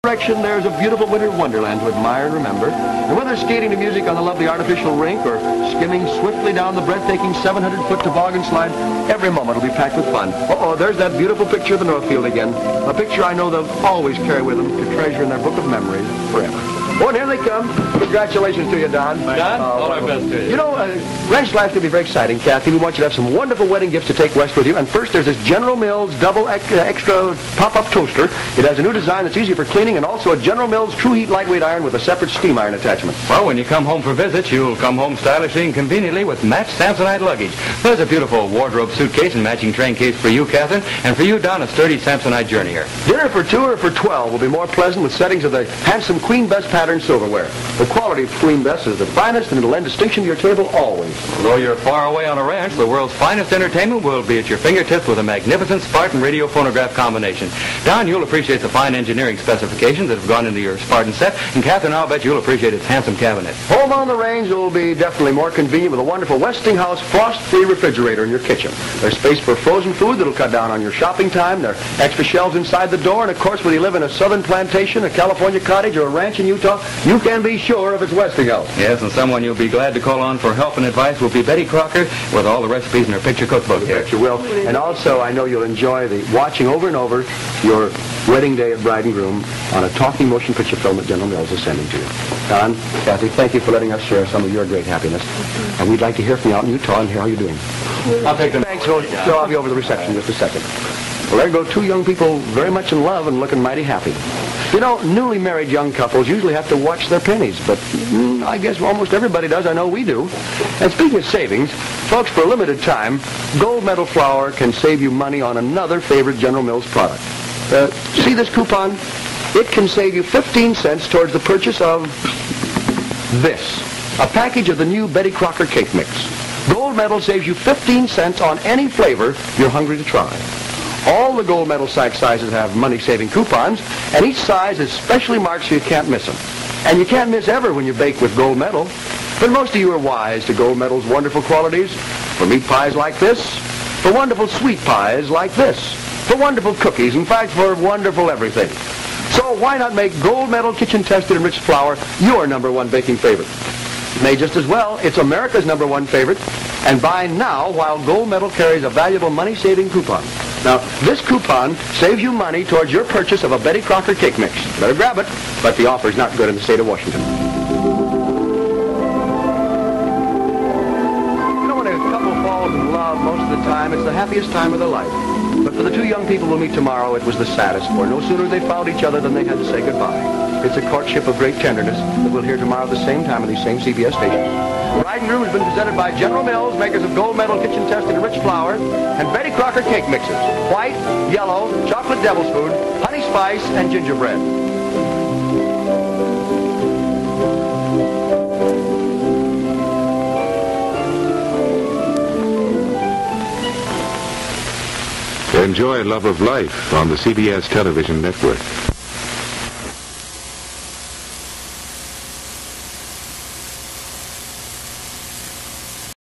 Direction, there's a beautiful winter wonderland to admire and remember. And whether skating to music on the lovely artificial rink or skimming swiftly down the breathtaking 700-foot toboggan slide, every moment will be packed with fun. Uh-oh, there's that beautiful picture of the Northfield again. A picture I know they'll always carry with them to treasure in their book of memories forever. Oh, and here they come. Congratulations to you, Don. Don, all our best to you. You know, Ranch Life's going to be very exciting, Kathy. We want you to have some wonderful wedding gifts to take west with you. And first, there's this General Mills double extra pop-up toaster. It has a new design that's easy for cleaning and also a General Mills True Heat lightweight iron with a separate steam iron attachment. Well, when you come home for visits, you'll come home stylishly and conveniently with matched Samsonite luggage. There's a beautiful wardrobe suitcase and matching train case for you, Catherine, and for you, Don, a sturdy Samsonite journeyer. Dinner for 2 or for 12 will be more pleasant with settings of the handsome Queen Bess pattern silverware. The quality of Queen Bess is the finest, and it'll lend distinction to your table always. Though you're far away on a ranch, the world's finest entertainment will be at your fingertips with a magnificent Spartan radio phonograph combination. Don, you'll appreciate the fine engineering specifications that have gone into your Spartan set, and Catherine, I'll bet you'll appreciate its handsome cabinet. Home on the range will be definitely more convenient with a wonderful Westinghouse frost-free refrigerator in your kitchen. There's space for frozen food that'll cut down on your shopping time. There are extra shelves inside the door, and of course, whether you live in a southern plantation, a California cottage, or a ranch in Utah, you can be sure of its Westinghouse. Yes, and someone you'll be glad to call on for help and advice will be Betty Crocker with all the recipes in her picture cookbook here. Yes, you will. And also, I know you'll enjoy the watching over and over your wedding day at Bride and Groom on a talking motion picture film that General Mills is sending to you. Don, Kathy, thank you for letting us share some of your great happiness. And we'd like to hear from you out in Utah and hear how you're doing. I'll take them. Thanks. We'll have you over the reception in just a second. Well, there go two young people very much in love and looking mighty happy. You know, newly married young couples usually have to watch their pennies, but I guess almost everybody does. I know we do. And speaking of savings, folks, for a limited time, Gold Medal Flour can save you money on another favorite General Mills product. See this coupon? It can save you 15 cents towards the purchase of this, a package of the new Betty Crocker Cake Mix. Gold Medal saves you 15 cents on any flavor you're hungry to try. All the Gold Medal sack sizes have money-saving coupons, and each size is specially marked so you can't miss them. And you can't miss ever when you bake with Gold Medal. But most of you are wise to Gold Medal's wonderful qualities. For meat pies like this, for wonderful sweet pies like this, for wonderful cookies, in fact, for wonderful everything. So why not make Gold Medal kitchen-tested enriched flour your #1 baking favorite? May just as well, it's America's #1 favorite, and buy now while Gold Medal carries a valuable money-saving coupon. Now, this coupon saves you money towards your purchase of a Betty Crocker Cake Mix. Better grab it, but the offer's not good in the state of Washington. You know, when a couple falls in love, most of the time, it's the happiest time of their life. But for the two young people we'll meet tomorrow, it was the saddest, for no sooner they found each other than they had to say goodbye. It's a courtship of great tenderness that we'll hear tomorrow at the same time on these same CBS stations. Bride and Groom has been presented by General Mills, makers of Gold Medal kitchen-tested enriched flour, and Betty Crocker cake mixes, white, yellow, chocolate devil's food, honey spice, and gingerbread. Enjoy Love of Life on the CBS television network.